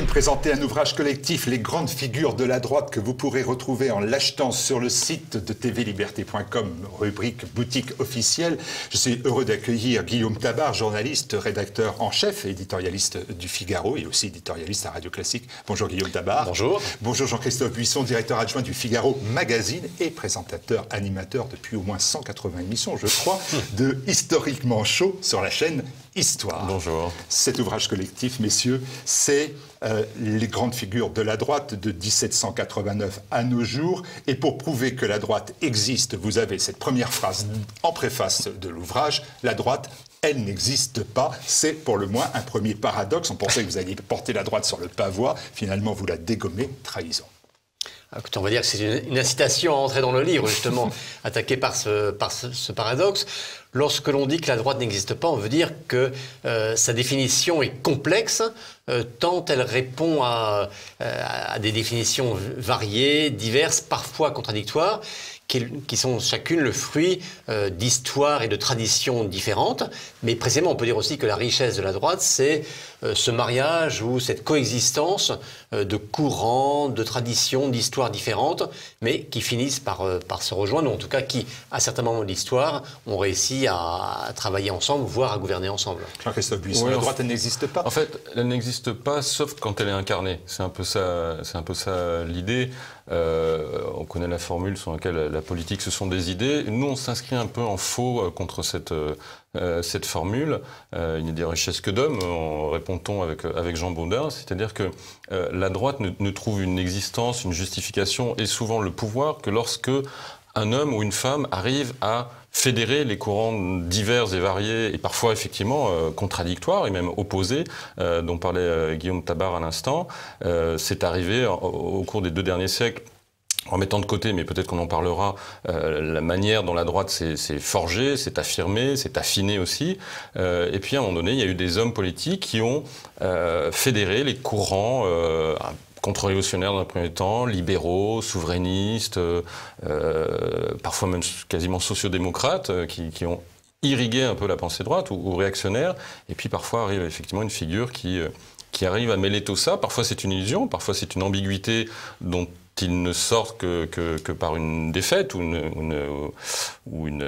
me présenter un ouvrage collectif, Les grandes figures de la droite, que vous pourrez retrouver en l'achetant sur le site de tvliberté.com, rubrique boutique officielle. Je suis heureux d'accueillir Guillaume Tabar, journaliste, rédacteur en chef, éditorialiste du Figaro et aussi éditorialiste à Radio Classique. Bonjour Guillaume Tabar. Bonjour. Bonjour Jean-Christophe Buisson, directeur adjoint du Figaro Magazine et présentateur, animateur depuis au moins 180 émissions, je crois, de Historiquement Chaud sur la chaîne Histoire. Bonjour. Cet ouvrage collectif, messieurs, c'est les grandes figures de la droite de 1789 à nos jours. Et pour prouver que la droite existe, vous avez cette première phrase en préface de l'ouvrage, la droite, elle n'existe pas. C'est pour le moins un premier paradoxe. On pensait que vous alliez porter la droite sur le pavois. Finalement, vous la dégommez. Trahison. Écoutez, on va dire que c'est une incitation à entrer dans le livre, justement, attaqué par ce paradoxe. Lorsque l'on dit que la droite n'existe pas, on veut dire que sa définition est complexe, tant elle répond à des définitions variées, diverses, parfois contradictoires, qui sont chacune le fruit d'histoires et de traditions différentes. Mais précisément, on peut dire aussi que la richesse de la droite, c'est ce mariage ou cette coexistence de courants, de traditions, d'histoires différentes, mais qui finissent par se rejoindre, ou en tout cas qui, à certains moments de l'histoire, ont réussi à travailler ensemble, voire à gouverner ensemble. Jean-Christophe Buisson, la droite, elle n'existe pas. En fait, elle n'existe pas, sauf quand elle est incarnée. C'est un peu ça l'idée. On connaît la formule sur laquelle la politique, ce sont des idées. Nous, on s'inscrit un peu en faux contre cette formule. Il n'y a des richesses que d'hommes, répond-on avec Jean Baudin. C'est-à-dire que la droite ne trouve une existence, une justification et souvent le pouvoir que lorsque un homme ou une femme arrive à fédérer les courants divers et variés et parfois effectivement contradictoires et même opposés dont parlait Guillaume Tabar à l'instant. C'est arrivé au cours des 2 derniers siècles, en mettant de côté, mais peut-être qu'on en parlera, la manière dont la droite s'est forgée, s'est affirmée, s'est affinée aussi. Et puis à un moment donné, il y a eu des hommes politiques qui ont fédéré les courants contre-révolutionnaires dans un premier temps, libéraux, souverainistes, parfois même quasiment sociodémocrates, qui ont irrigué un peu la pensée droite ou réactionnaire. Et puis parfois arrive effectivement une figure qui arrive à mêler tout ça. Parfois c'est une illusion, parfois c'est une ambiguïté dont il ne sort que par une défaite ou une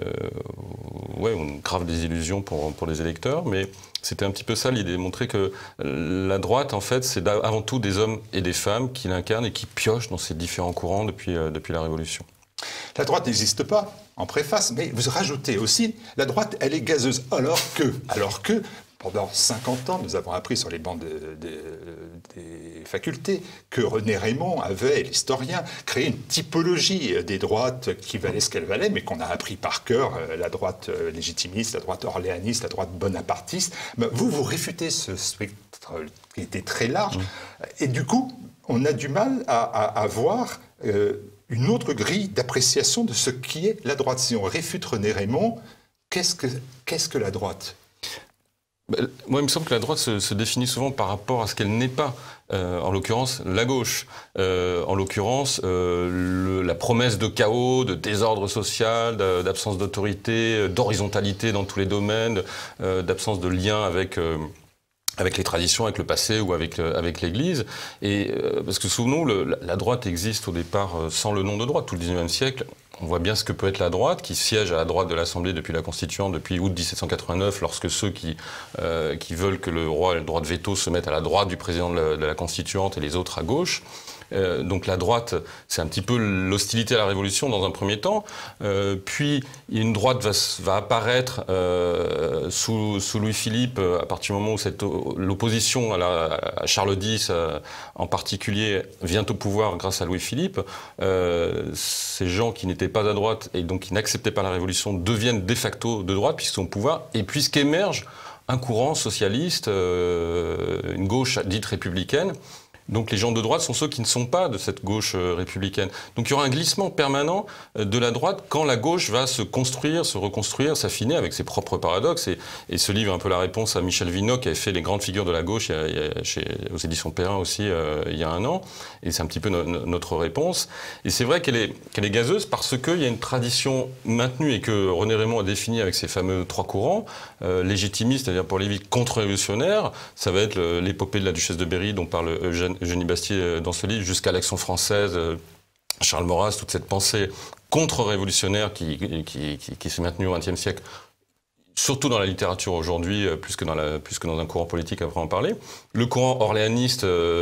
grave désillusion pour les électeurs. Mais c'était un petit peu ça l'idée, montrer que la droite, en fait, c'est avant tout des hommes et des femmes qui l'incarnent et qui piochent dans ces différents courants depuis la Révolution. La droite n'existe pas, en préface, mais vous rajoutez aussi, la droite, elle est gazeuse. Alors que, pendant 50 ans, nous avons appris sur les bancs des facultés que René Raymond avait, l'historien, créé une typologie des droites qui valait ce qu'elle valait, mais qu'on a appris par cœur, la droite légitimiste, la droite orléaniste, la droite bonapartiste. Vous réfutez ce spectre qui était très large, et du coup, on a du mal à voir une autre grille d'appréciation de ce qui est la droite. Si on réfute René Raymond, qu'est-ce que la droite ? Moi, il me semble que la droite se définit souvent par rapport à ce qu'elle n'est pas. En l'occurrence, la gauche. En l'occurrence, la promesse de chaos, de désordre social, d'absence d'autorité, d'horizontalité dans tous les domaines, d'absence de lien avec les traditions, avec le passé ou avec l'Église. Et parce que souvenons, la droite existe au départ sans le nom de droite. Tout le XIXe siècle, on voit bien ce que peut être la droite, qui siège à la droite de l'Assemblée depuis la Constituante, depuis août 1789, lorsque ceux qui veulent que le roi ait le droit de veto se mettent à la droite du président de la Constituante et les autres à gauche. Donc la droite, c'est un petit peu l'hostilité à la Révolution dans un premier temps. Puis une droite va apparaître sous Louis-Philippe à partir du moment où l'opposition à Charles X en particulier vient au pouvoir grâce à Louis-Philippe. Ces gens qui n'étaient pas à droite et donc qui n'acceptaient pas la Révolution deviennent de facto de droite puisqu'ils sont au pouvoir et puisqu'émerge un courant socialiste, une gauche dite républicaine, Donc les gens de droite sont ceux qui ne sont pas de cette gauche républicaine. Donc il y aura un glissement permanent de la droite quand la gauche va se construire, se reconstruire, s'affiner avec ses propres paradoxes. Et ce livre est un peu la réponse à Michel Vinocq qui avait fait les grandes figures de la gauche aux éditions Perrin aussi il y a un an. Et c'est un petit peu notre réponse. Et c'est vrai qu'elle est gazeuse parce qu'il y a une tradition maintenue et que René Raymond a défini avec ses fameux 3 courants. Légitimiste, c'est-à-dire pour Lévy contre-révolutionnaire, ça va être l'épopée de la duchesse de Berry dont parle Eugénie Bastier dans ce livre, jusqu'à l'Action française, Charles Maurras, toute cette pensée contre-révolutionnaire qui s'est maintenue au XXe siècle, surtout dans la littérature aujourd'hui, plus que dans un courant politique, après en parler. Le courant orléaniste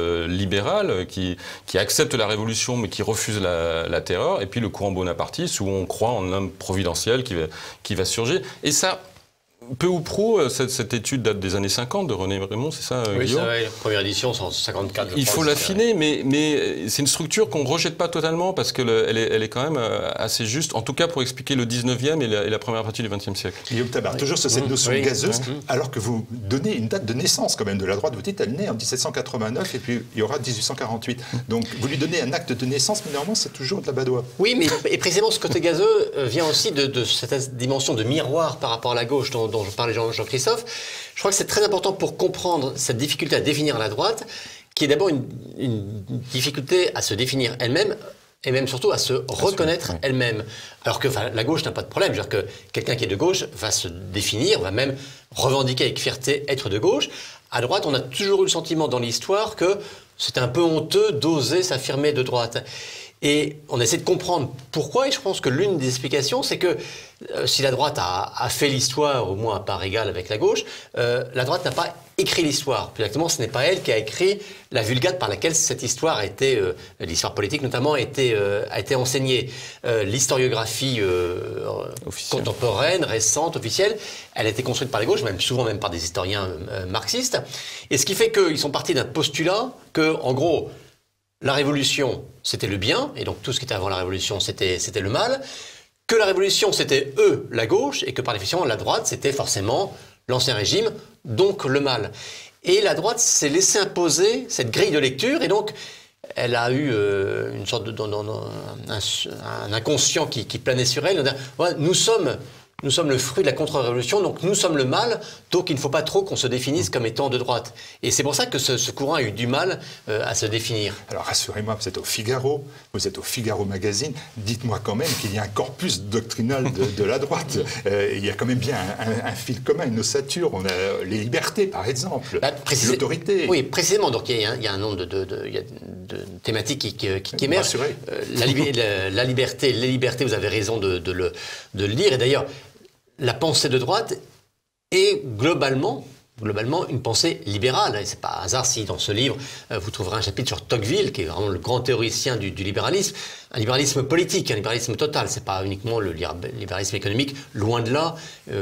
libéral qui accepte la révolution mais qui refuse la terreur, et puis le courant bonapartiste où on croit en un homme providentiel qui va surgir. Et ça, peu ou prou, cette étude date des années 50 de René Raymond, c'est ça, oui, Guillaume ? Oui, la première édition, c'est en 54. Il faut l'affiner, mais c'est une structure qu'on ne rejette pas totalement parce qu'elle est quand même assez juste, en tout cas pour expliquer le 19e et la première partie du 20e siècle. Guillaume Tabar, toujours sur cette notion gazeuse, alors que vous donnez une date de naissance quand même de la droite. Vous dites elle naît en 1789 et puis il y aura 1848. Donc vous lui donnez un acte de naissance, mais normalement c'est toujours de la badoie. Oui, mais et précisément ce côté gazeux vient aussi de cette dimension de miroir par rapport à la gauche dont je parlais Jean-Christophe. Je crois que c'est très important pour comprendre cette difficulté à définir la droite, qui est d'abord une difficulté à se définir elle-même, et même surtout à se reconnaître elle-même. Alors que la gauche n'a pas de problème. C'est-à-dire que quelqu'un qui est de gauche va se définir, va même revendiquer avec fierté être de gauche. À droite, on a toujours eu le sentiment dans l'histoire que c'était un peu honteux d'oser s'affirmer de droite. Et on essaie de comprendre pourquoi, et je pense que l'une des explications, c'est que si la droite a fait l'histoire, au moins à part égale avec la gauche, la droite n'a pas écrit l'histoire. Plus exactement, ce n'est pas elle qui a écrit la vulgate par laquelle cette histoire a été, l'histoire politique notamment, a été enseignée. L'historiographie contemporaine, récente, officielle, elle a été construite par la gauche, souvent même par des historiens marxistes. Et ce qui fait qu'ils sont partis d'un postulat que, en gros, la Révolution, c'était le bien, et donc tout ce qui était avant la Révolution, c'était le mal. Que la Révolution, c'était eux, la gauche, et que par définition, la droite, c'était forcément l'Ancien Régime, donc le mal. Et la droite s'est laissée imposer cette grille de lecture, et donc elle a eu une sorte un inconscient qui planait sur elle. Nous sommes le fruit de la contre-révolution, donc nous sommes le mal, donc il ne faut pas trop qu'on se définisse comme étant de droite. Et c'est pour ça que ce courant a eu du mal à se définir. Alors rassurez-moi, vous êtes au Figaro, vous êtes au Figaro Magazine, dites-moi quand même qu'il y a un corpus doctrinal de la droite. Il y a quand même bien un fil commun, une ossature. On a les libertés, par exemple, l'autorité. Oui, précisément. Donc il y a un nombre de thématiques qui émergent. La liberté, les libertés, vous avez raison de le dire. Et d'ailleurs, la pensée de droite est globalement une pensée libérale. Et c'est pas un hasard si dans ce livre, vous trouverez un chapitre sur Tocqueville, qui est vraiment le grand théoricien du libéralisme. Un libéralisme politique, un libéralisme total. C'est pas uniquement le libéralisme économique, loin de là.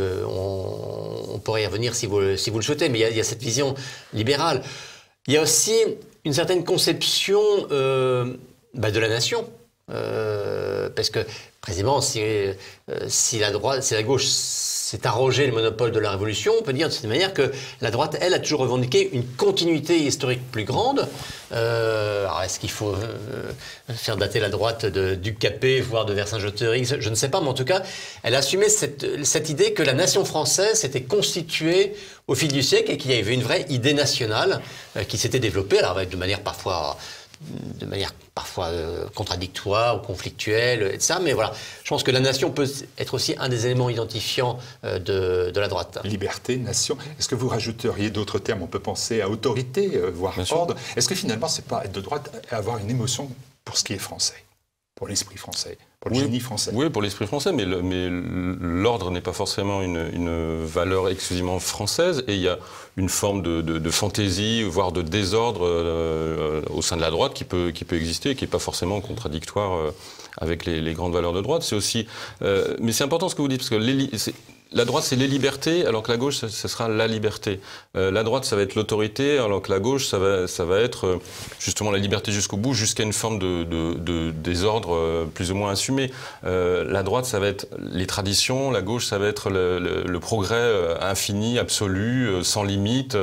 On pourrait y revenir si vous le souhaitez, mais il y a cette vision libérale. Il y a aussi une certaine conception de la nation. Parce que précisément, si la gauche s'est arrogé le monopole de la Révolution, on peut dire de cette manière que la droite, elle, a toujours revendiqué une continuité historique plus grande. Alors, est-ce qu'il faut faire dater la droite du Capet, voire de Vercingétorix? Je ne sais pas, mais en tout cas, elle assumait cette idée que la nation française s'était constituée au fil du siècle et qu'il y avait une vraie idée nationale qui s'était développée, alors de manière parfois contradictoire ou conflictuelle, etc. Mais voilà, je pense que la nation peut être aussi un des éléments identifiants de la droite. Liberté, nation. Est-ce que vous rajouteriez d'autres termes? On peut penser à autorité, voire ordre. Est-ce que finalement, c'est pas être de droite avoir une émotion pour ce qui est français, pour l'esprit français, pour le génie français? Oui, pour l'esprit français, mais l'ordre n'est pas forcément une valeur exclusivement française, et il y a une forme de fantaisie, voire de désordre au sein de la droite qui peut exister et qui n'est pas forcément contradictoire avec les grandes valeurs de droite. C'est aussi, mais c'est important ce que vous dites, parce que la droite, c'est les libertés, alors que la gauche, ce sera la liberté. La droite, ça va être l'autorité, alors que la gauche, ça va être justement la liberté jusqu'au bout, jusqu'à une forme de désordre plus ou moins assumé. La droite, ça va être les traditions, la gauche, ça va être le progrès infini, absolu, sans limite.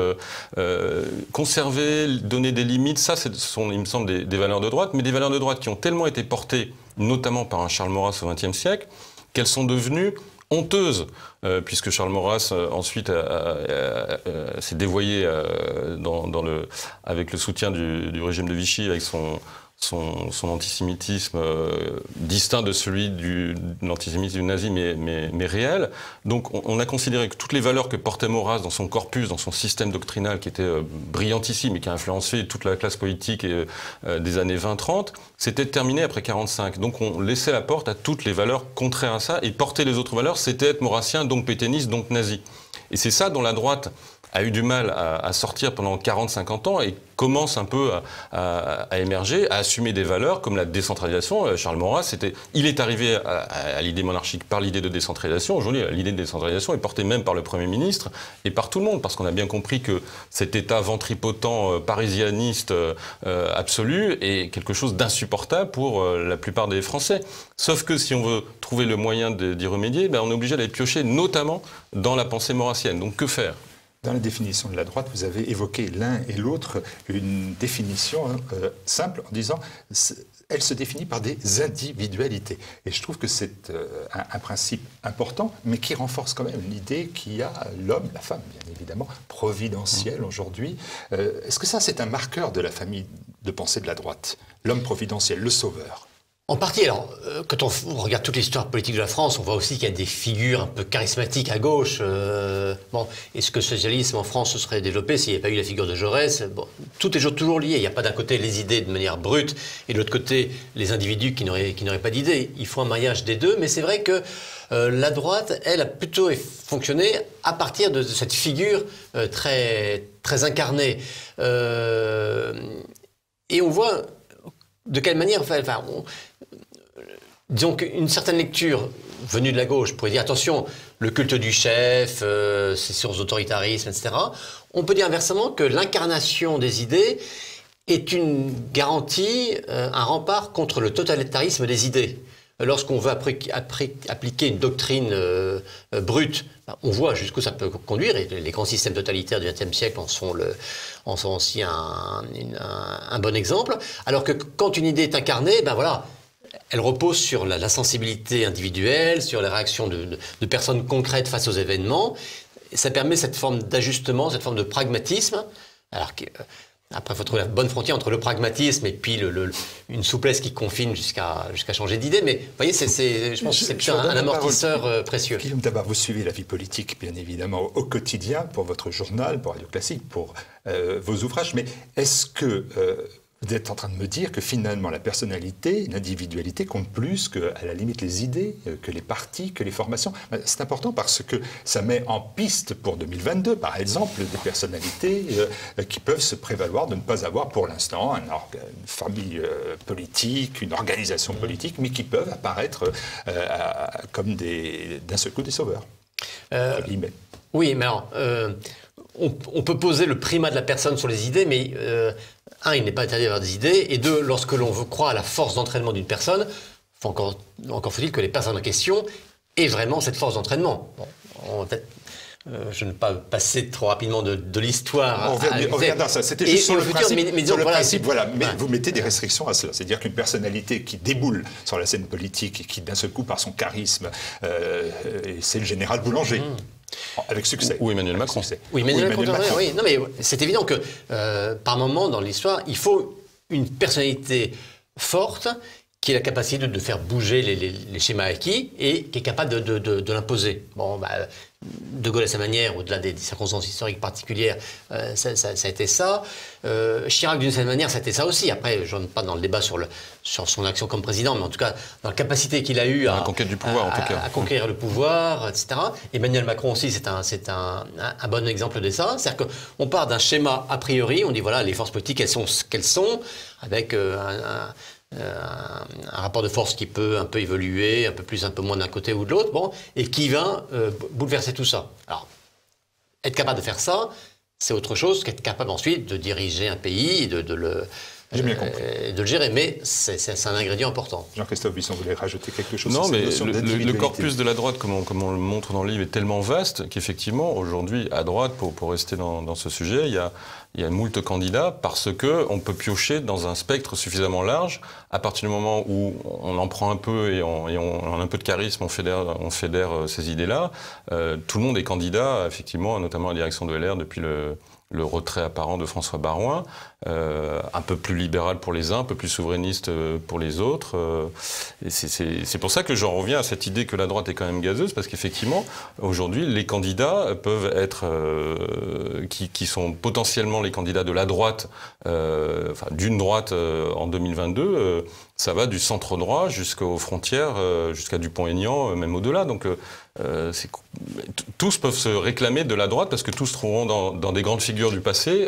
Conserver, donner des limites, ça, ce sont, il me semble, des valeurs de droite, mais des valeurs de droite qui ont tellement été portées, notamment par un Charles Maurras au XXe siècle, qu'elles sont devenues honteuse, puisque Charles Maurras ensuite s'est dévoyé avec le soutien du régime de Vichy, avec son antisémitisme distinct de celui de l'antisémitisme du nazi, mais réel. Donc on a considéré que toutes les valeurs que portait Maurras dans son corpus, dans son système doctrinal qui était brillantissime et qui a influencé toute la classe politique des années 20-30, c'était terminé après 45. Donc on laissait la porte à toutes les valeurs contraires à ça, et porter les autres valeurs, c'était être maurassien, donc pétainiste, donc nazi. Et c'est ça dont la droite a eu du mal à sortir pendant 40-50 ans et commence un peu à émerger, à assumer des valeurs comme la décentralisation. Charles Maurras, il est arrivé à l'idée monarchique par l'idée de décentralisation. Aujourd'hui, l'idée de décentralisation est portée même par le Premier ministre et par tout le monde, parce qu'on a bien compris que cet État ventripotent, parisianiste absolu est quelque chose d'insupportable pour la plupart des Français. Sauf que si on veut trouver le moyen d'y remédier, on est obligé d'aller piocher notamment dans la pensée maurassienne. Donc que faire ? Dans la définition de la droite, vous avez évoqué l'un et l'autre une définition simple en disant elle se définit par des individualités. Et je trouve que c'est un principe important, mais qui renforce quand même l'idée qu'il y a l'homme, la femme, bien évidemment, providentiel aujourd'hui. Est-ce que ça, c'est un marqueur de la famille de pensée de la droite ? L'homme providentiel, le sauveur. En partie, alors, quand on regarde toute l'histoire politique de la France, on voit aussi qu'il y a des figures un peu charismatiques à gauche. Est-ce que le socialisme en France se serait développé s'il n'y avait pas eu la figure de Jaurès ? Tout est toujours lié. Il n'y a pas d'un côté les idées de manière brute et de l'autre côté les individus qui n'auraient pas d'idées. Il faut un mariage des deux, mais c'est vrai que la droite, elle, a plutôt fonctionné à partir de cette figure très, très incarnée. Et on voit de quelle manière, disons qu'une certaine lecture venue de la gauche pourrait dire attention, le culte du chef, ces sources d'autoritarisme, etc. On peut dire inversement que l'incarnation des idées est une garantie, un rempart contre le totalitarisme des idées. Lorsqu'on veut appliquer une doctrine brute, on voit jusqu'où ça peut conduire, et les grands systèmes totalitaires du XXe siècle en sont aussi un bon exemple. Alors que quand une idée est incarnée, elle repose sur la sensibilité individuelle, sur la réaction de personnes concrètes face aux événements. Et ça permet cette forme d'ajustement, cette forme de pragmatisme. Alors que, après, il faut trouver la bonne frontière entre le pragmatisme et puis une souplesse qui confine jusqu'à changer d'idée. Mais vous voyez, je pense que c'est plutôt un amortisseur précieux. Guillaume Tabar, vous suivez la vie politique, bien évidemment, au quotidien, pour votre journal, pour Radio Classique, pour vos ouvrages. Mais est-ce que vous êtes en train de me dire que finalement la personnalité, l'individualité compte plus que, à la limite, les idées, que les partis, que les formations ? C'est important parce que ça met en piste pour 2022, par exemple, des personnalités qui peuvent se prévaloir de ne pas avoir pour l'instant une famille politique, une organisation politique, mais qui peuvent apparaître comme d'un seul coup des sauveurs. Oui, mais alors, on peut poser le primat de la personne sur les idées, mais il n'est pas interdit d'avoir des idées, et deux, lorsque l'on veut croire à la force d'entraînement d'une personne, encore faut-il que les personnes en question aient vraiment cette force d'entraînement. Je ne vais pas passer trop rapidement de l'histoire. On revient dans ça. C'était juste sur le principe. Mais vous mettez des restrictions à cela. C'est-à-dire qu'une personnalité qui déboule sur la scène politique et qui, d'un seul coup, par son charisme, c'est le général Boulanger. Avec succès. Ou Emmanuel Macron. Oui, Emmanuel Macron. Oui. Non, mais c'est évident que par moment dans l'histoire, il faut une personnalité forte qui a la capacité de faire bouger les schémas acquis et qui est capable de l'imposer. De Gaulle à sa manière, au-delà des circonstances historiques particulières, ça a été ça. Chirac, d'une certaine manière, ça a été ça aussi. Après, je ne rentre pas dans le débat sur son action comme président, mais en tout cas, dans la capacité qu'il a eue à conquérir le pouvoir, etc. Emmanuel Macron aussi, c'est un bon exemple de ça. C'est-à-dire qu'on part d'un schéma a priori, on dit voilà, les forces politiques, elles sont ce qu'elles sont, avec un rapport de force qui peut un peu évoluer, un peu plus, un peu moins d'un côté ou de l'autre, bon, et qui va bouleverser tout ça. Alors, être capable de faire ça, c'est autre chose qu'être capable ensuite de diriger un pays, de le gérer. Mais c'est un ingrédient important. Jean-Christophe Buisson, vous voulez rajouter quelque chose? Non, sur cette mais notion le d'individualité? corpus de la droite, comme on le montre dans le livre, est tellement vaste qu'effectivement, aujourd'hui, à droite, pour rester dans ce sujet, il y a moult candidats parce qu'on peut piocher dans un spectre suffisamment large. À partir du moment où on en prend un peu et on a un peu de charisme, on fédère ces idées-là, tout le monde est candidat, effectivement, notamment à la direction de LR depuis le retrait apparent de François Baroin, un peu plus libéral pour les uns, un peu plus souverainiste pour les autres. Et c'est pour ça que j'en reviens à cette idée que la droite est quand même gazeuse, parce qu'effectivement, aujourd'hui, les candidats peuvent être, qui sont potentiellement les candidats de la droite, enfin d'une droite en 2022, ça va du centre droit jusqu'aux frontières, jusqu'à Dupont-Aignan, même au-delà. Donc tous peuvent se réclamer de la droite parce que tous trouveront dans des grandes figures du passé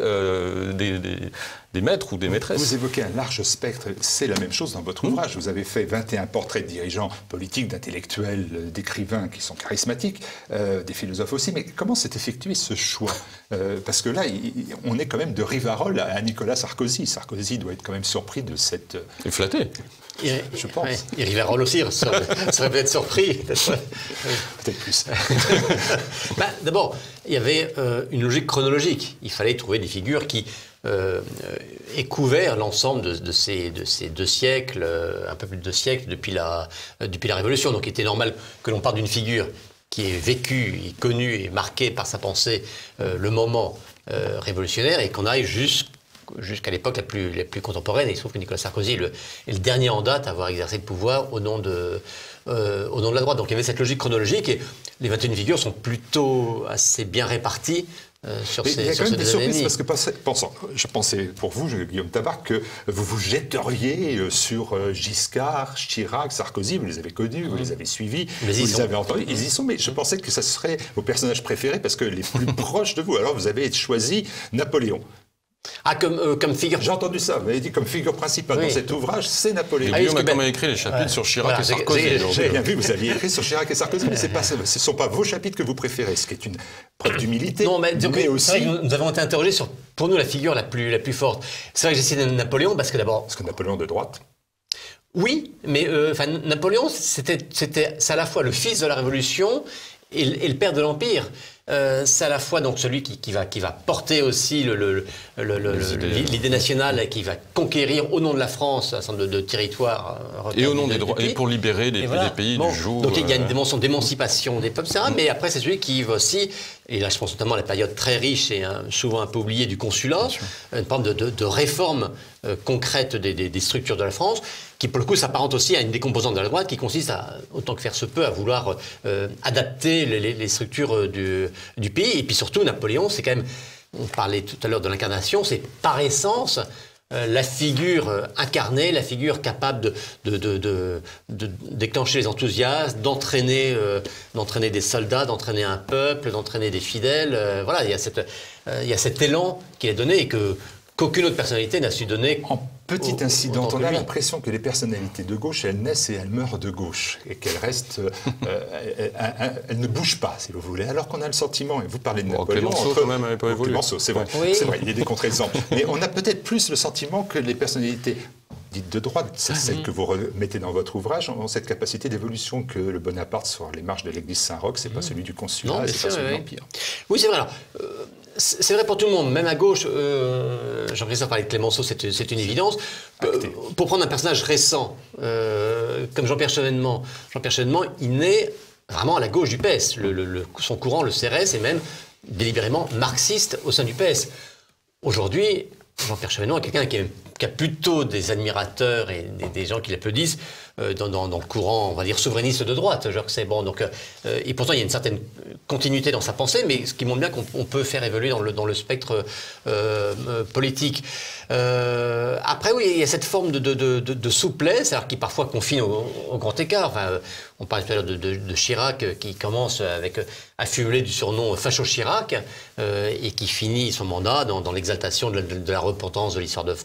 des maîtres ou des maîtresses. Vous évoquez un large spectre, c'est la même chose dans votre ouvrage. Vous avez fait 21 portraits de dirigeants politiques, d'intellectuels, d'écrivains qui sont charismatiques, des philosophes aussi. Mais comment s'est effectué ce choix? Parce que là, on est quand même de Rivarol à Nicolas Sarkozy. Sarkozy doit être quand même surpris de cette... Et flatté. Je pense. Ouais, et Rivarol aussi serait peut-être surpris. Peut-être plus. D'abord, il y avait une logique chronologique. Il fallait trouver des figures qui aient couvert l'ensemble de ces 2 siècles, un peu plus de 2 siècles depuis la Révolution. Donc il était normal que l'on parte d'une figure qui est vécue, connue et marquée par sa pensée le moment révolutionnaire et qu'on aille jusqu'à l'époque la plus contemporaine. Et il se trouve que Nicolas Sarkozy est le dernier en date à avoir exercé le pouvoir au nom de la droite. Donc il y avait cette logique chronologique et les 21 figures sont plutôt assez bien réparties sur ces Il y a quand même des surprises années. parce que je pensais pour vous, Guillaume Tabar, que vous vous jetteriez sur Giscard, Chirac, Sarkozy. Vous les avez connus, vous les avez suivis, vous les avez entendus. Ils y sont, mais je pensais que ça serait vos personnages préférés parce que les plus proches de vous. Alors vous avez choisi Napoléon. Ah, comme figure. J'ai entendu ça, vous avez dit comme figure principale dans cet ouvrage, c'est Napoléon. Guillaume a quand même écrit les chapitres sur Chirac et Sarkozy. J'ai bien vu, vous aviez écrit sur Chirac et Sarkozy, mais ce ne sont pas vos chapitres que vous préférez, ce qui est une preuve d'humilité. Non, mais aussi... c'est vrai que nous avons été interrogés sur, pour nous, la figure la plus forte. C'est vrai que j'ai cité Napoléon parce que d'abord... Parce que Napoléon de droite. Oui, mais Napoléon, c'est à la fois le fils de la Révolution et le père de l'Empire. C'est à la fois donc celui qui va porter aussi l'idée nationale et qui va conquérir au nom de la France un certain nombre de territoires et au nom des droits et pour libérer des pays du joug. Donc il y a une dimension d'émancipation des peuples, etc. Mais après c'est celui qui va aussi, et là je pense notamment à la période très riche et souvent un peu oubliée du consulat, une forme de réforme concrète des structures de la France, qui pour le coup s'apparente aussi à une des composantes de la droite qui consiste à, autant que faire se peut, à vouloir adapter les structures du pays. Et puis surtout, Napoléon, c'est quand même, on parlait tout à l'heure de l'incarnation, c'est par essence la figure incarnée, la figure capable de déclencher les enthousiasmes, d'entraîner des soldats, d'entraîner un peuple, d'entraîner des fidèles. Voilà, il y a cet élan qu'il a donné et qu'aucune autre personnalité n'a su donner. En petit incident, on a l'impression que les personnalités de gauche, elles naissent et elles meurent de gauche, et qu'elles restent, elles ne bougent pas, si vous voulez. Alors qu'on a le sentiment, et vous parlez de Napoléon, Clémenceau quand même n'avait pas évolué. Clémenceau, c'est vrai, oui. C'est vrai, il y a des contre-exemples. Mais on a peut-être plus le sentiment que les personnalités dites de droite, c'est celles que vous remettez dans votre ouvrage, ont cette capacité d'évolution que le Bonaparte sur les marches de l'église Saint-Roch, c'est pas celui du consulat, c'est pas celui de l'Empire. Oui, c'est vrai. Alors, c'est vrai pour tout le monde, même à gauche. Jean-Christophe parlait de Clémenceau, c'est une évidence. Pour prendre un personnage récent, comme Jean-Pierre Chevènement, il naît vraiment à la gauche du PS. Son courant, le CRS, est même délibérément marxiste au sein du PS. Aujourd'hui, Jean-Pierre Chevènement est quelqu'un qui a plutôt des admirateurs et des gens qui l'applaudissent dans le courant, on va dire, souverainiste de droite. Et pourtant, il y a une certaine continuité dans sa pensée, mais ce qui montre bien qu'on peut faire évoluer dans le spectre politique. Après, oui, il y a cette forme de souplesse, alors qui parfois confine au grand écart. Enfin, on parlait tout à l'heure de Chirac, qui commence avec affublé du surnom Facho Chirac, et qui finit son mandat dans l'exaltation de la repentance de l'histoire de France, etc.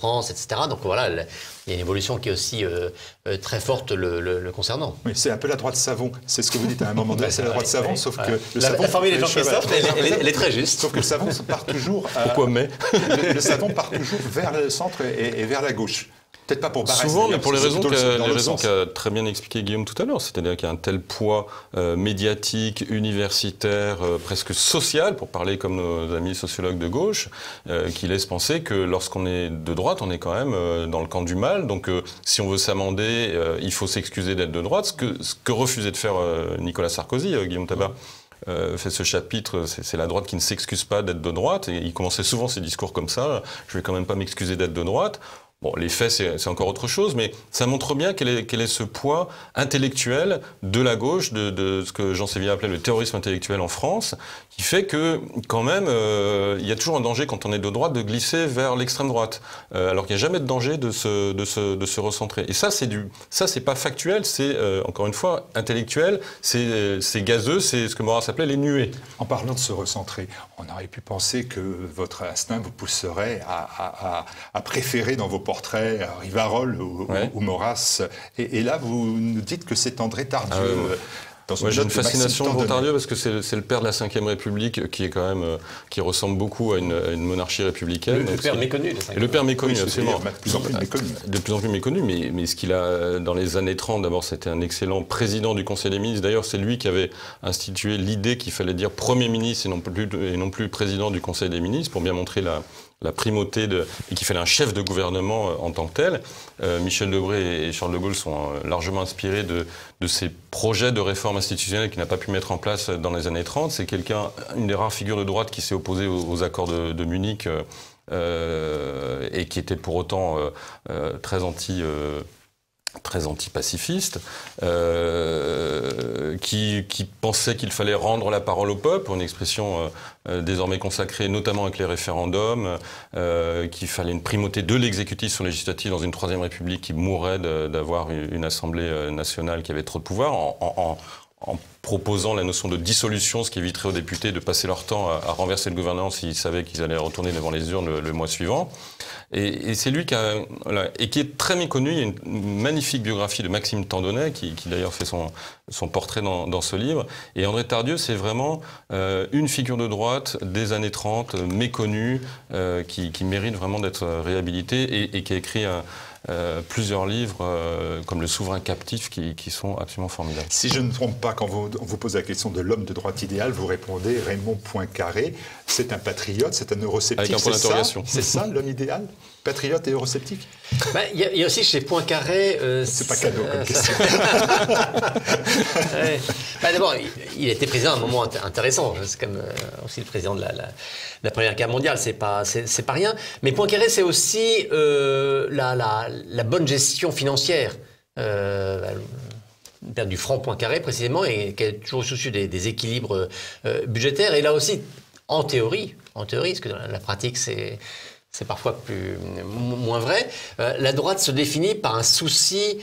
etc. Donc voilà, il y a une évolution qui est aussi très forte le concernant. Oui, c'est un peu la droite savon. C'est ce que vous dites à un moment donné, c'est la droite savon, sauf que le savon... La formule de Jean-Christophe, elle est très juste. Sauf que le savon part toujours... Pourquoi mais le savon part toujours vers le centre et vers la gauche. Peut-être pas pour Barrès. Souvent, mais pour les raisons qu'a très bien expliqué Guillaume tout à l'heure. C'est-à-dire qu'il y a un tel poids médiatique, universitaire, presque social, pour parler comme nos amis sociologues de gauche, qui laisse penser que lorsqu'on est de droite, on est quand même dans le camp du mal. Donc si on veut s'amender, il faut s'excuser d'être de droite, ce que refusait de faire Nicolas Sarkozy, Guillaume Tabar. Fait ce chapitre, c'est la droite qui ne s'excuse pas d'être de droite, et il commençait souvent ses discours comme ça, je vais quand même pas m'excuser d'être de droite. Bon, les faits, c'est encore autre chose, mais ça montre bien quel est ce poids intellectuel de la gauche, de ce que Jean Sévillia appelait le terrorisme intellectuel en France, qui fait que, quand même, il y a toujours un danger, quand on est de droite, de glisser vers l'extrême droite, alors qu'il n'y a jamais de danger de se recentrer. Et ça, c'est pas factuel, c'est, encore une fois, intellectuel, c'est gazeux, c'est ce que Maurras appelait les nuées. En parlant de se recentrer, on aurait pu penser que votre instinct vous pousserait à préférer dans vos portraits Rivarol ou Maurras. Et là, vous nous dites que c'est André Tardieu. J'ai une fascination pour Tardieu parce que c'est le père de la Ve République qui est quand même qui ressemble beaucoup à une monarchie républicaine. Le père méconnu. Le père méconnu, oui, absolument. De plus en plus méconnu. De plus en plus méconnu, mais ce qu'il a dans les années 30, d'abord c'était un excellent président du Conseil des ministres. D'ailleurs, c'est lui qui avait institué l'idée qu'il fallait dire Premier ministre et non plus président du Conseil des ministres pour bien montrer la primauté et qu'il fallait un chef de gouvernement en tant que tel. Michel Debré et Charles de Gaulle sont largement inspirés de ces projets de réforme institutionnelle qu'il n'a pas pu mettre en place dans les années 30. C'est une des rares figures de droite qui s'est opposée aux accords de Munich et qui était pour autant très antipacifiste, qui pensait qu'il fallait rendre la parole au peuple, une expression désormais consacrée notamment avec les référendums, qu'il fallait une primauté de l'exécutif sur le législatif dans une Troisième République qui mourrait d'avoir une Assemblée nationale qui avait trop de pouvoir, en proposant la notion de dissolution, ce qui éviterait aux députés de passer leur temps à renverser le gouvernement s'ils savaient qu'ils allaient retourner devant les urnes le mois suivant. Et c'est lui qui est très méconnu. Il y a une magnifique biographie de Maxime Tandonnet, qui d'ailleurs fait son portrait dans ce livre. Et André Tardieu, c'est vraiment une figure de droite des années 30, méconnue, qui mérite vraiment d'être réhabilitée et qui a écrit plusieurs livres comme Le Souverain captif qui sont absolument formidables. Si je ne me trompe pas, quand on vous pose la question de l'homme de droite idéal, vous répondez Raymond Poincaré. C'est un patriote, c'est un eurosceptique. Avec un point d'interrogation. C'est ça l'homme idéal? Patriote et eurosceptique? Il y a aussi chez Poincaré... c'est pas cadeau comme question. D'abord, il était président à un moment intéressant. C'est comme aussi le président de la Première Guerre mondiale, c'est pas rien. Mais Poincaré, c'est aussi la bonne gestion financière. Père du franc Poincaré précisément, et qui est toujours soucieux des équilibres budgétaires. Et là aussi, en théorie, parce que dans la pratique, c'est parfois moins vrai. La droite se définit par un souci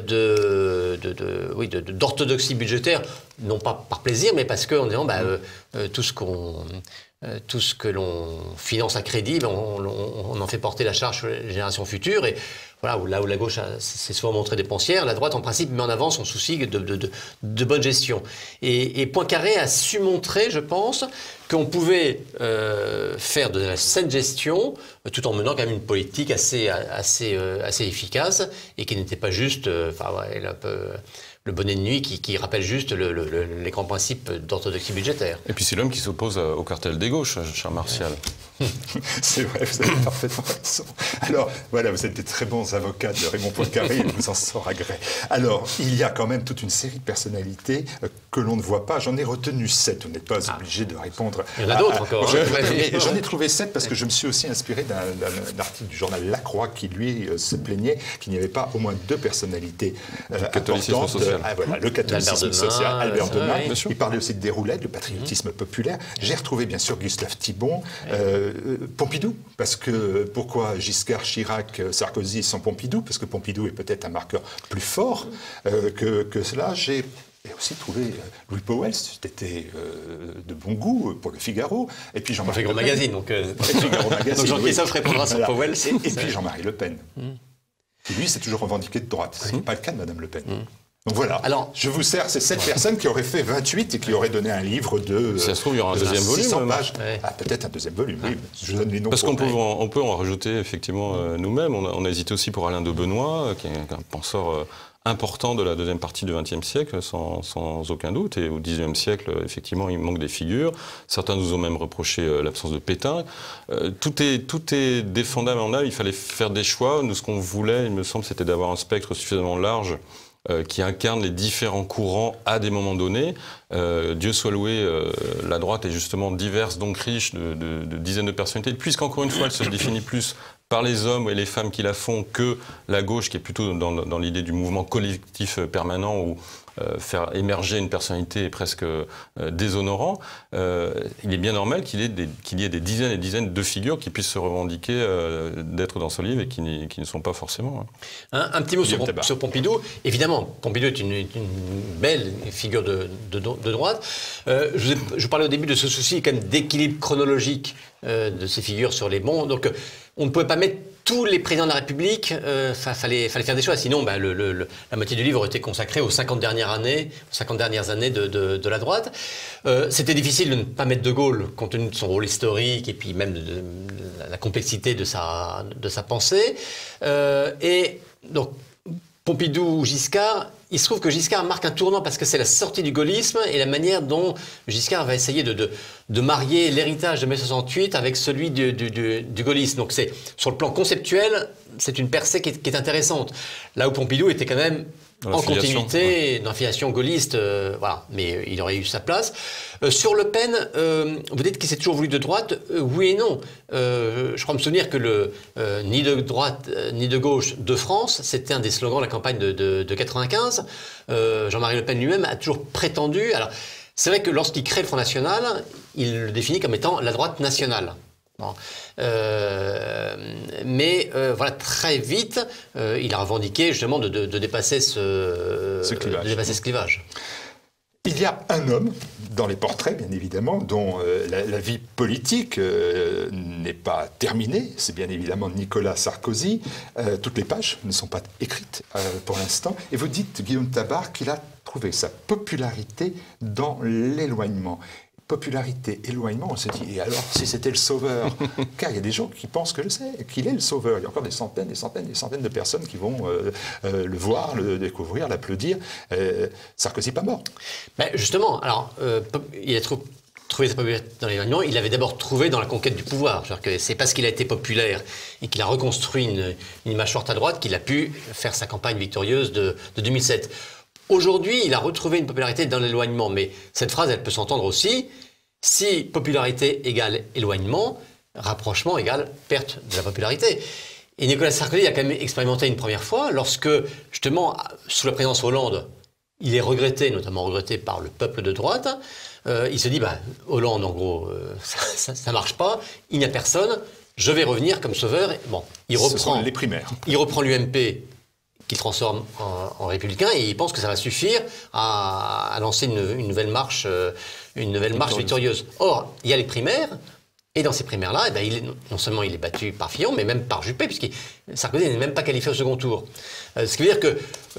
d'orthodoxie budgétaire, non pas par plaisir, mais parce qu'en disant tout ce que l'on finance à crédit, on en fait porter la charge sur les générations futures. Et voilà, là où la gauche s'est souvent montrée dépensière, la droite, en principe, met en avant son souci de bonne gestion. Et Poincaré a su montrer, je pense, qu'on pouvait faire de la saine gestion tout en menant quand même une politique assez efficace et qui n'était pas juste le bonnet de nuit qui rappelle juste les grands principes d'orthodoxie budgétaire. Et puis c'est l'homme qui s'oppose au cartel des gauches, cher Martial. C'est vrai, vous avez parfaitement raison. Alors, voilà, vous êtes des très bons avocats de Raymond Poincaré, il vous en sort à gré. Alors, il y a quand même toute une série de personnalités que l'on ne voit pas. J'en ai retenu 7, vous n'êtes pas obligé de répondre. Il y en a d'autres encore. J'en ai trouvé 7 parce que je me suis aussi inspiré d'un article du journal La Croix qui, lui, se plaignait qu'il n'y avait pas au moins 2 personnalités importantes. Le catholicisme social, Albert Demain. Il parlait aussi de Déroulède, le patriotisme populaire. J'ai retrouvé, bien sûr, Gustave Thibon, Pompidou, parce que pourquoi Giscard, Chirac, Sarkozy sans Pompidou? Parce que Pompidou est peut-être un marqueur plus fort que cela. J'ai Et aussi trouvé Louis Powell, c'était de bon goût pour le Figaro. Et puis Jean-Marie Le Pen. Magazine, donc, Figaro Magazine. Donc Jean-Christophe répondra sur Powell. Et puis Jean-Marie Le Pen. Qui lui s'est toujours revendiqué de droite. Ce n'est pas le cas de Mme Le Pen. Donc voilà, alors, je vous sers ces 7 personnes qui auraient fait 28 et qui auraient donné un livre de si ça se trouve, il y aura un deuxième volume. Pages. Ah, peut-être un deuxième volume, oui. Je donne les noms. Parce qu'on peut en rajouter effectivement nous-mêmes. On a hésité aussi pour Alain de Benoît, qui est un penseur important de la deuxième partie du XXe siècle, sans aucun doute. Et au XIXe siècle, effectivement, il manque des figures. Certains nous ont même reproché l'absence de Pétain. Tout est défendable en âme. Il fallait faire des choix. Nous, ce qu'on voulait, il me semble, c'était d'avoir un spectre suffisamment large qui incarne les différents courants à des moments donnés. Dieu soit loué, la droite est justement diverse, donc riche de dizaines de personnalités, puisqu'encore une fois, elle se définit plus par les hommes et les femmes qui la font que la gauche, qui est plutôt dans l'idée du mouvement collectif permanent où faire émerger une personnalité est presque déshonorant. Il est bien normal qu'il y ait des dizaines et dizaines de figures qui puissent se revendiquer d'être dans ce livre et qui ne sont pas forcément. Un petit mot sur Pompidou. Évidemment, Pompidou est une belle figure de droite. Je vous parlais au début de ce souci quand même d'équilibre chronologique de ces figures sur les bons. Donc, on ne pouvait pas mettre tous les présidents de la République, fallait faire des choix. Sinon, la moitié du livre était consacrée aux 50 dernières années de la droite. C'était difficile de ne pas mettre De Gaulle, compte tenu de son rôle historique et puis même de la complexité de sa pensée. Et donc, Pompidou ou Giscard, il se trouve que Giscard marque un tournant parce que c'est la sortie du gaullisme et la manière dont Giscard va essayer de marier l'héritage de mai 68 avec celui du gaullisme. Donc c'est, sur le plan conceptuel, c'est une percée qui est intéressante. Là où Pompidou était quand même en continuité, dans la filiation gaulliste, voilà, mais il aurait eu sa place. Sur Le Pen, vous dites qu'il s'est toujours voulu de droite, oui et non. Je crois me souvenir que ni de droite ni de gauche de France, c'était un des slogans de la campagne de 95. Jean-Marie Le Pen lui-même a toujours prétendu. Alors, c'est vrai que lorsqu'il crée le Front National, il le définit comme étant la droite nationale. Bon. Mais voilà, très vite, il a revendiqué justement de dépasser ce clivage. Il y a un homme dans les portraits, bien évidemment, dont la vie politique n'est pas terminée. C'est bien évidemment Nicolas Sarkozy. Toutes les pages ne sont pas écrites pour l'instant. Et vous dites, Guillaume Tabar, qu'il a trouvé sa popularité dans l'éloignement. Popularité, éloignement, on se dit, et alors si c'était le sauveur? Car il y a des gens qui pensent qu'il est le sauveur. Il y a encore des centaines de personnes qui vont le voir, le découvrir, l'applaudir. Sarkozy pas mort. Ben justement, alors, il a trouvé sa popularité dans l'éloignement, il l'avait d'abord trouvé dans la conquête du pouvoir. C'est parce qu'il a été populaire et qu'il a reconstruit une image forte à droite qu'il a pu faire sa campagne victorieuse de 2007. Aujourd'hui, il a retrouvé une popularité dans l'éloignement, mais cette phrase, elle peut s'entendre aussi. Si popularité égale éloignement, rapprochement égale perte de la popularité. Et Nicolas Sarkozy a quand même expérimenté une première fois lorsque, justement, sous la présidence Hollande, il est regretté, notamment regretté par le peuple de droite. Il se dit, Hollande, en gros, ça marche pas, il n'y a personne, je vais revenir comme sauveur. Bon, il reprend les primaires. Il reprend l'UMP, qu'il transforme en républicain, et il pense que ça va suffire à lancer une nouvelle marche victorieuse. Or, il y a les primaires, et dans ces primaires-là, non seulement il est battu par Fillon, mais même par Juppé, puisque Sarkozy n'est même pas qualifié au second tour. Ce qui veut dire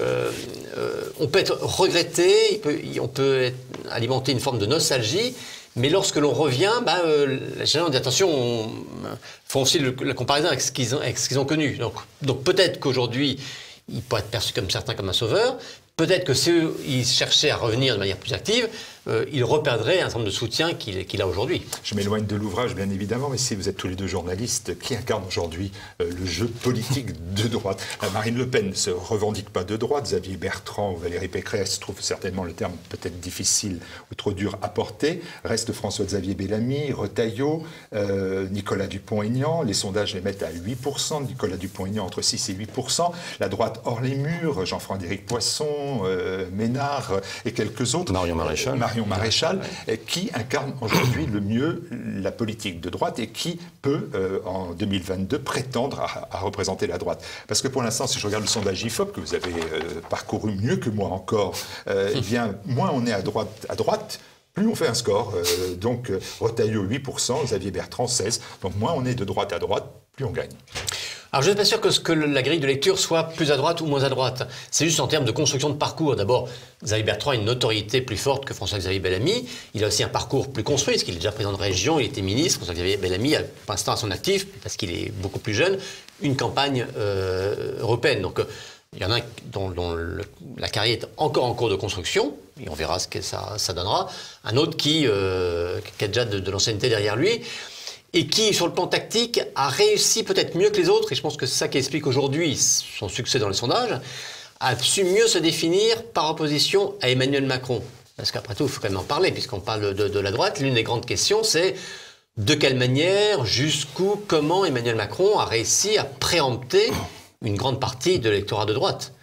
qu'on peut être regretté, on peut alimenter une forme de nostalgie, mais lorsque l'on revient, les gens disent attention, font aussi la comparaison avec ce qu'ils ont connu. Donc peut-être qu'aujourd'hui, il pourrait être perçu comme certains comme un sauveur. Peut-être que s'il cherchait à revenir de manière plus active, il reperdrait un certain nombre de soutiens qu'il a aujourd'hui. Je m'éloigne de l'ouvrage, bien évidemment, mais si vous êtes tous les deux journalistes, qui incarnent aujourd'hui le jeu politique de droite? Marine Le Pen ne se revendique pas de droite. Xavier Bertrand ou Valérie Pécresse trouvent certainement le terme peut-être difficile ou trop dur à porter. Reste François-Xavier Bellamy, Retailleau, Nicolas Dupont-Aignan. Les sondages les mettent à 8%. Nicolas Dupont-Aignan entre 6 et 8%. La droite hors les murs, Jean-Frédéric Poisson, Ménard et quelques autres. Marion Maréchal. Marion Maréchal, qui incarne aujourd'hui le mieux la politique de droite et qui peut, en 2022, prétendre à représenter la droite. Parce que pour l'instant, si je regarde le sondage IFOP, que vous avez parcouru mieux que moi encore, eh bien, moins on est à droite, plus on fait un score. Donc, Retailleau, 8%, Xavier Bertrand, 16%. Donc, moins on est de droite à droite, plus on gagne. Alors, je ne suis pas sûr que la grille de lecture soit plus à droite ou moins à droite. C'est juste en termes de construction de parcours. D'abord, Xavier Bertrand a une notoriété plus forte que François-Xavier Bellamy. Il a aussi un parcours plus construit, parce qu'il est déjà président de région, il était ministre. François-Xavier Bellamy a, pour l'instant, à son actif, parce qu'il est beaucoup plus jeune, une campagne européenne. Donc, il y en a un dont la carrière est encore en cours de construction, et on verra ce que ça donnera. Un autre qui a déjà de l'ancienneté derrière lui, et qui, sur le plan tactique, a réussi peut-être mieux que les autres, et je pense que c'est ça qui explique aujourd'hui son succès dans les sondages, a su mieux se définir par opposition à Emmanuel Macron. Parce qu'après tout, il faut quand même en parler, puisqu'on parle de la droite. L'une des grandes questions, c'est de quelle manière, jusqu'où, comment Emmanuel Macron a réussi à préempter une grande partie de l'électorat de droite.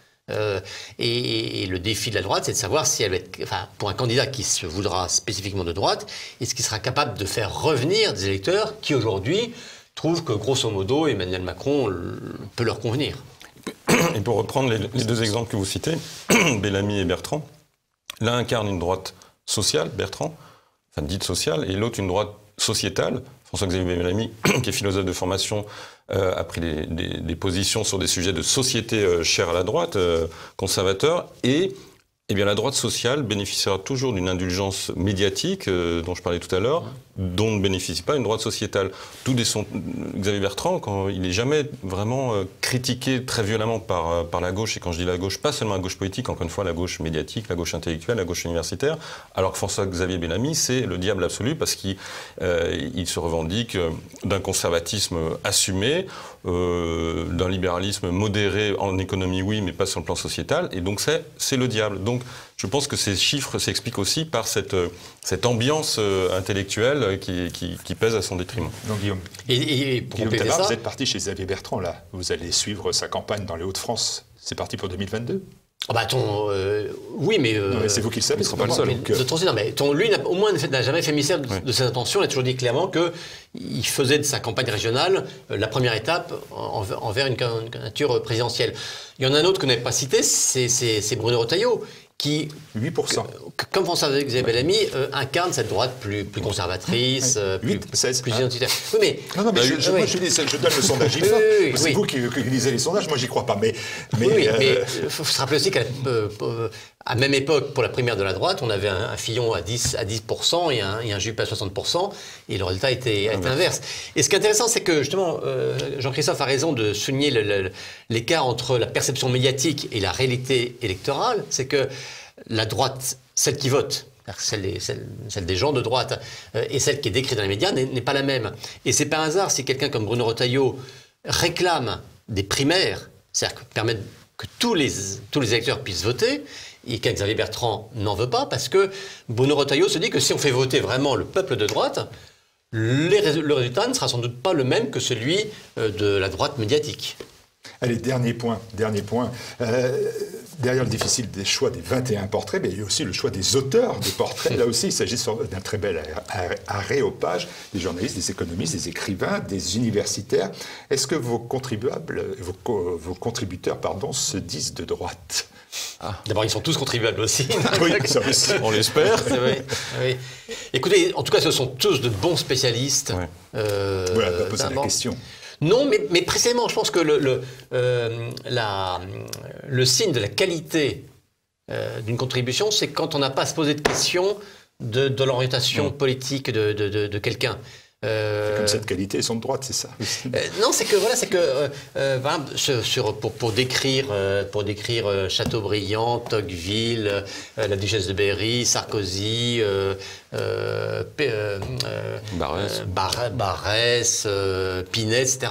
Et le défi de la droite, c'est de savoir si elle va être, pour un candidat qui se voudra spécifiquement de droite, est-ce qu'il sera capable de faire revenir des électeurs qui aujourd'hui trouvent que grosso modo Emmanuel Macron peut leur convenir. Et pour reprendre les deux exemples que vous citez, Bellamy et Bertrand, l'un incarne une droite sociale, Bertrand, enfin dite sociale, et l'autre une droite sociétale. François-Xavier Bellamy, qui est philosophe de formation, a pris des positions sur des sujets de société chers à la droite, conservateurs, et eh bien, la droite sociale bénéficiera toujours d'une indulgence médiatique, dont je parlais tout à l'heure, dont ne bénéficie pas une droite sociétale. Xavier Bertrand, quand il n'est jamais vraiment critiqué très violemment par la gauche, et quand je dis la gauche, pas seulement la gauche politique, encore une fois la gauche médiatique, la gauche intellectuelle, la gauche universitaire, alors que François-Xavier Bellamy, c'est le diable absolu, parce qu'il se revendique d'un conservatisme assumé, d'un libéralisme modéré en économie, oui, mais pas sur le plan sociétal, et donc c'est le diable. Donc je pense que ces chiffres s'expliquent aussi par cette ambiance intellectuelle qui pèse à son détriment. Donc Guillaume, pour compléter ça, vous êtes parti chez Xavier Bertrand, là. Vous allez suivre sa campagne dans les Hauts-de-France. C'est parti pour 2022 ? oui, mais... non, mais c'est vous qui le savez, ce ne sera pas le seul. Lui, au moins, n'a jamais fait mystère de ses intentions. Il a toujours dit clairement qu'il faisait de sa campagne régionale la première étape envers une candidature présidentielle. Il y en a un autre que vous n'avez pas cité, c'est Bruno Retailleau, qui, 8%. Comme François-Xavier Bellamy, incarne cette droite plus conservatrice, 8, 16, plus identitaire. Oui, mais... Non, mais je donne le sondage IFOP. C'est vous qui lisez les sondages, moi j'y crois pas. Mais il faut se rappeler aussi qu'à la même époque, pour la primaire de la droite, on avait un Fillon à 10% et un Juppé à 60%, et le résultat était inverse. Et ce qui est intéressant, c'est que justement, Jean-Christophe a raison de souligner l'écart entre la perception médiatique et la réalité électorale. C'est que la droite, celle qui vote, celle des gens de droite, et celle qui est décrite dans les médias n'est pas la même. Et c'est pas un hasard si quelqu'un comme Bruno Retailleau réclame des primaires, c'est-à-dire permettre que tous les électeurs puissent voter, et qu'Xavier Bertrand n'en veut pas, parce que Bruno Retailleau se dit que si on fait voter vraiment le peuple de droite, le résultat ne sera sans doute pas le même que celui de la droite médiatique. Allez, dernier point. Derrière le difficile des choix des 21 portraits, mais il y a aussi le choix des auteurs des portraits. Là aussi, il s'agit d'un très bel aréopage des journalistes, des économistes, des écrivains, des universitaires. Est-ce que vos contributeurs se disent de droite ? D'abord, ils sont tous contribuables aussi. Oui, ça aussi. On l'espère. Oui. Écoutez, en tout cas, ce sont tous de bons spécialistes. Ouais. Voilà, on va poser la question. Non, mais précisément, je pense que le signe de la qualité d'une contribution, c'est quand on n'a pas à se poser de questions de l'orientation politique de quelqu'un. Comme cette qualité, ils sont de droite, c'est ça. Non, pour décrire Chateaubriand, Tocqueville, la duchesse de Berry, Sarkozy, Barrès, Pinet, etc.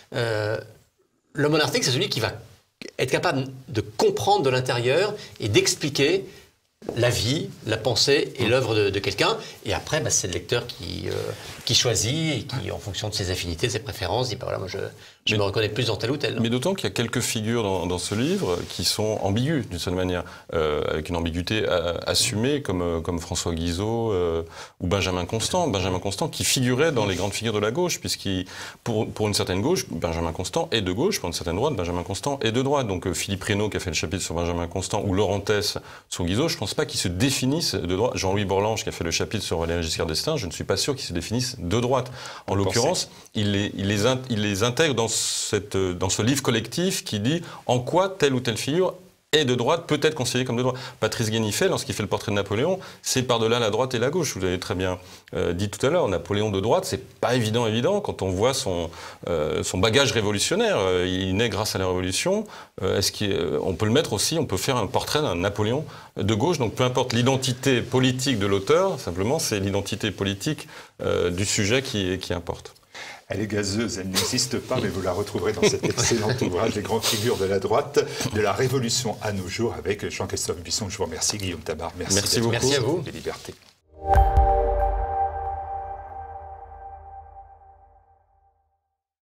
Le monarchique, c'est celui qui va être capable de comprendre de l'intérieur et d'expliquer la vie, la pensée et l'œuvre de quelqu'un. Et après, c'est le lecteur qui choisit et qui, en fonction de ses affinités, de ses préférences, dit voilà, moi je me reconnais plus dans tel ou tel. Mais d'autant qu'il y a quelques figures dans ce livre qui sont ambiguës d'une certaine manière, avec une ambiguïté assumée, comme François Guizot ou Benjamin Constant. Benjamin Constant qui figurait dans les grandes figures de la gauche, pour une certaine gauche, Benjamin Constant est de gauche, pour une certaine droite, Benjamin Constant est de droite. Donc Philippe Reynaud qui a fait le chapitre sur Benjamin Constant ou Laurent Tess sur Guizot, je ne pense pas qu'ils se définissent de droite. Jean-Louis Borlange qui a fait le chapitre sur Valéry Giscard d'Estaing, je ne suis pas sûr qu'ils se définissent de droite. En l'occurrence, il les intègre dans ce livre collectif qui dit en quoi telle ou telle figure est de droite, peut être considérée comme de droite. Patrice Guénifet, lorsqu'il fait le portrait de Napoléon, c'est par-delà la droite et la gauche. Vous l'avez très bien dit tout à l'heure, Napoléon de droite, c'est pas évident quand on voit son bagage révolutionnaire. Il naît grâce à la Révolution. On peut le mettre aussi, on peut faire un portrait d'un Napoléon de gauche. Donc peu importe l'identité politique de l'auteur, simplement c'est l'identité politique du sujet qui importe. Elle est gazeuse, elle n'existe pas, mais vous la retrouverez dans cet excellent ouvrage, Les grandes figures de la droite, de la Révolution à nos jours, avec Jean-Christophe Buisson. Je vous remercie, Guillaume Tabar. Merci beaucoup. Merci à vous. Les libertés.